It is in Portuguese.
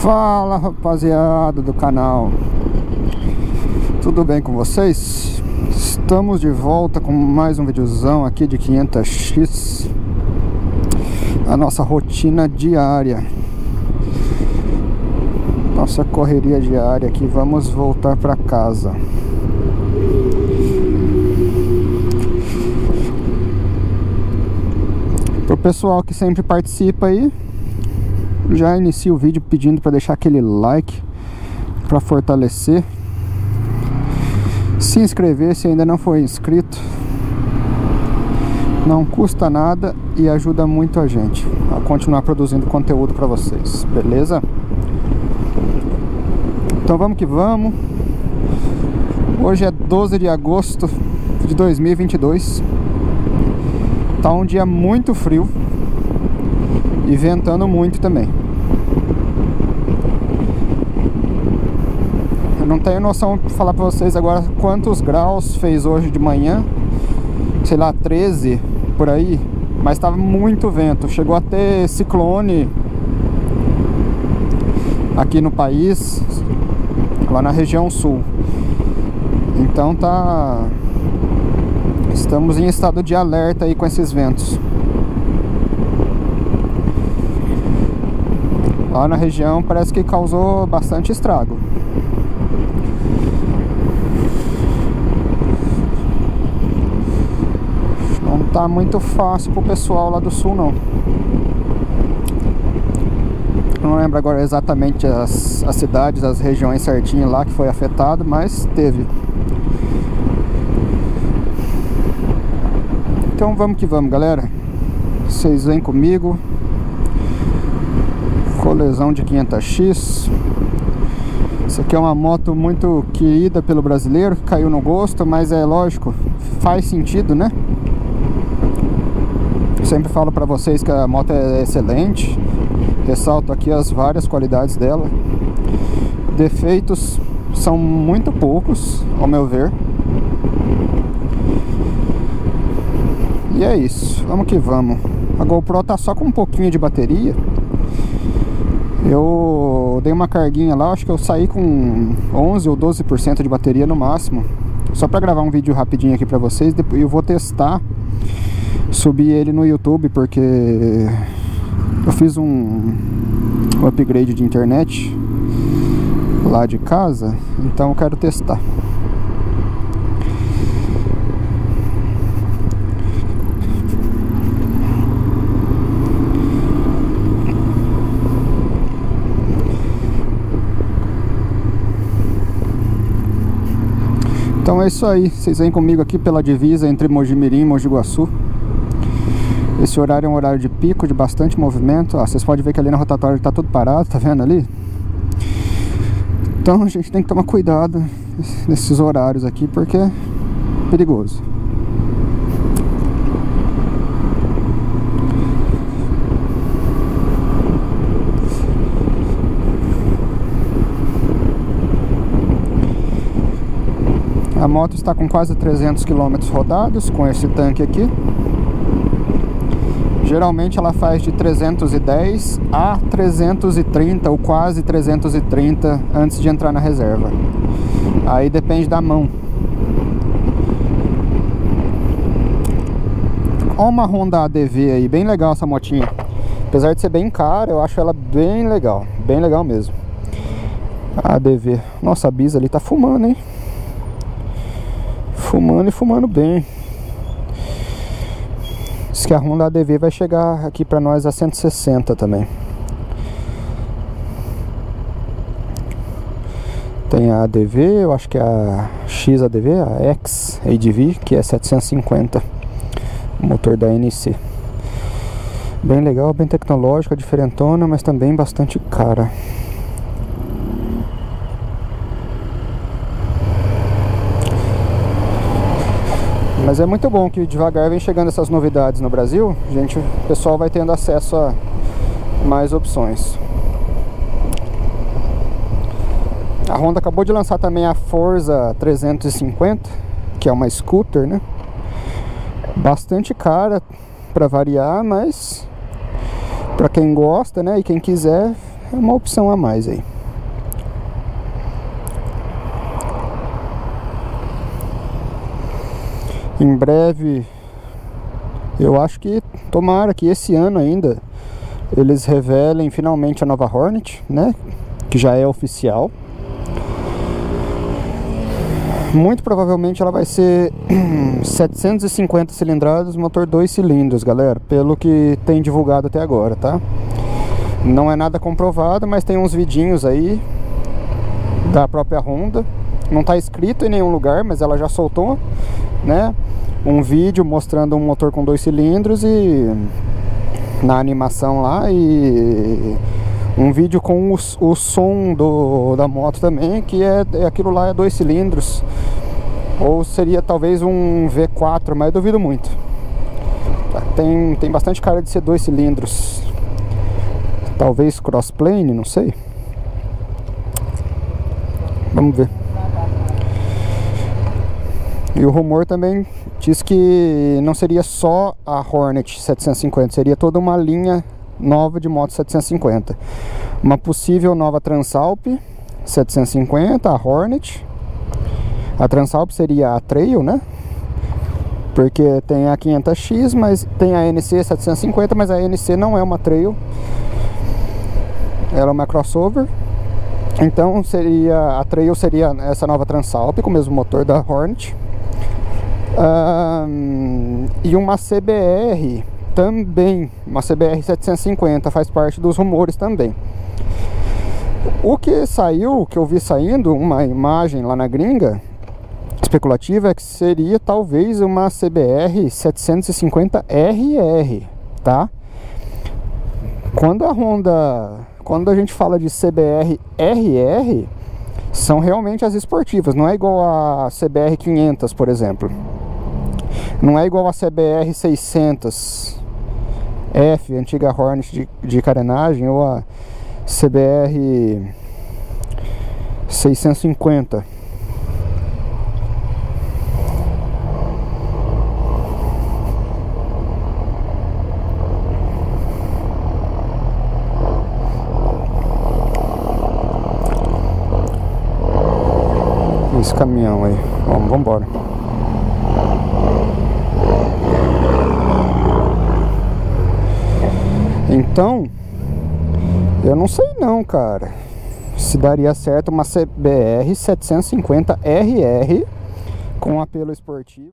Fala, rapaziada do canal, tudo bem com vocês? Estamos de volta com mais um videozão aqui de 500x, a nossa rotina diária, nossa correria diária aqui. Vamos voltar para casa. Pro pessoal que sempre participa aí, já inicio o vídeo pedindo para deixar aquele like para fortalecer, se inscrever se ainda não for inscrito, não custa nada e ajuda muito a gente a continuar produzindo conteúdo para vocês, beleza? Então vamos que vamos. Hoje é 12 de agosto de 2022, tá um dia muito frio e ventando muito também. Eu não tenho noção de falar pra vocês agora quantos graus fez hoje de manhã. Sei lá, 13 por aí. Mas tava muito vento. Chegou a ter ciclone aqui no país, lá na região sul. Então estamos em estado de alerta aí com esses ventos. Lá na região parece que causou bastante estrago. Não tá muito fácil pro pessoal lá do sul, não. Eu não lembro agora exatamente as cidades, as regiões certinho lá que foi afetado, mas teve. Então vamos que vamos, galera. Vocês vêm comigo. Rolezão de 500x. Isso aqui é uma moto muito querida pelo brasileiro, caiu no gosto, mas é lógico, faz sentido, né? Eu sempre falo pra vocês que a moto é excelente, ressalto aqui as várias qualidades dela. Defeitos são muito poucos, ao meu ver. E é isso, vamos que vamos. A GoPro tá só com um pouquinho de bateria. Eu dei uma carguinha lá, acho que eu saí com 11 ou 12% de bateria no máximo. Só pra gravar um vídeo rapidinho aqui pra vocês. Depois eu vou testar, subir ele no YouTube, porque eu fiz um upgrade de internet lá de casa, então eu quero testar. Então é isso aí, vocês vêm comigo aqui pela divisa entre Mojimirim e Mogi Guaçu. Esse horário é um horário de pico, de bastante movimento. Vocês podem ver que ali na rotatória está tudo parado, tá vendo ali? Então a gente tem que tomar cuidado nesses horários aqui, porque é perigoso. A moto está com quase 300 km rodados com esse tanque aqui. Geralmente ela faz de 310 a 330 ou quase 330 antes de entrar na reserva. Aí depende da mão. Olha uma Honda ADV aí, bem legal essa motinha. Apesar de ser bem cara, eu acho ela bem legal mesmo. A ADV. Nossa, a Bisa ali tá fumando, hein? Fumando e fumando bem. Diz que a Honda ADV vai chegar aqui pra nós a 160 também. Tem a ADV, eu acho que é a XADV, a X-ADV, que é 750. O motor da NC. Bem legal, bem tecnológica, diferentona, mas também bastante cara. Mas é muito bom que devagar vem chegando essas novidades no Brasil. O pessoal vai tendo acesso a mais opções. A Honda acabou de lançar também a Forza 350, que é uma scooter, né? Bastante cara para variar, mas para quem gosta, né, e quem quiser, é uma opção a mais aí. Em breve, eu acho que, tomara que esse ano ainda eles revelem finalmente a nova Hornet, né? Que já é oficial. Muito provavelmente ela vai ser 750 cilindradas, motor 2 cilindros, galera, pelo que tem divulgado até agora, tá? Não é nada comprovado, mas tem uns vidinhos aí da própria Honda. Não tá escrito em nenhum lugar, mas ela já soltou, né, um vídeo mostrando um motor com 2 cilindros e na animação lá, e um vídeo com o som da moto também, que aquilo lá é 2 cilindros, ou seria talvez um V4, mas eu duvido muito. Tem bastante cara de ser 2 cilindros, talvez crossplane, não sei. Vamos ver. E o rumor também diz que não seria só a Hornet 750, seria toda uma linha nova de moto 750. Uma possível nova Transalp 750, a Hornet. A Transalp seria a Trail, né? Porque tem a 500X, mas tem a NC 750, mas a NC não é uma Trail. Ela é uma crossover. Então a Trail seria essa nova Transalp com o mesmo motor da Hornet. E uma CBR também, uma CBR 750 faz parte dos rumores também. O que saiu, que eu vi saindo, uma imagem lá na gringa especulativa, é que seria talvez uma CBR 750 RR, tá? Quando a gente fala de CBR RR, são realmente as esportivas, não é igual a CBR 500, por exemplo. Não é igual a CBR 600F, antiga Hornet de carenagem, ou a CBR 650. Esse caminhão aí, vamos embora. Então, eu não sei não, cara, se daria certo uma CBR 750 RR com apelo esportivo.